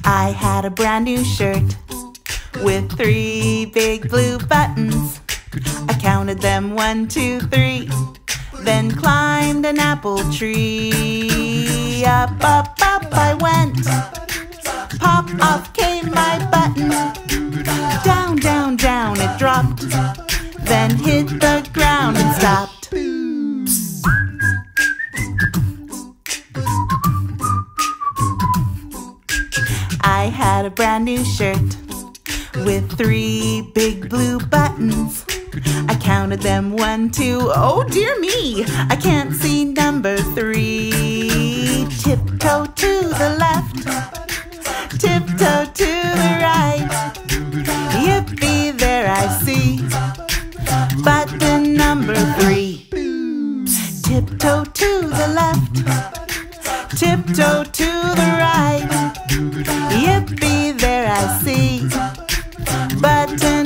I had a brand new shirt with 3 big blue buttons. I counted them 1, 2, 3, then climbed an apple tree. Up, up, up I went. Pop, off came my button. Down, down, down it dropped, then hit the ground and stopped. I had a brand new shirt with 3 big blue buttons. I counted them 1, 2, oh dear me, I can't see number 3. Tiptoe to the left, tiptoe to the right. Yippee, there I see button number 3. Tiptoe to the left, tiptoe to the right. Yippee, there I see button